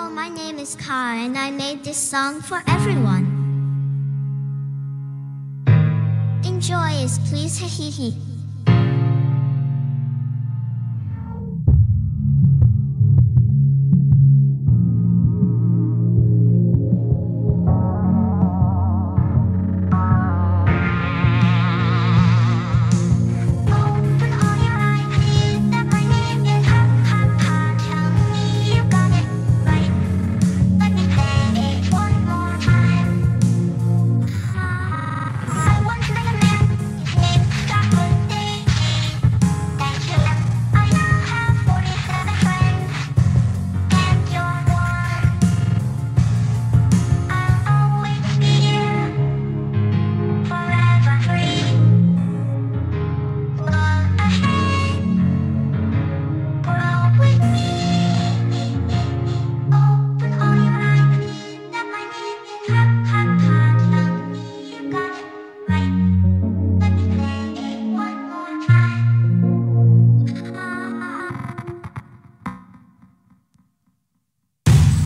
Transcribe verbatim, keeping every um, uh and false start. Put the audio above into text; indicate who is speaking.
Speaker 1: my name is Car and I made this song for everyone. Enjoy it, please, hehehe.
Speaker 2: Happy